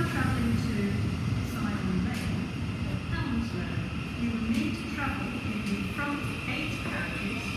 travelling to Simon Lane or Hounslow, you will need to travel in the front 8 carriages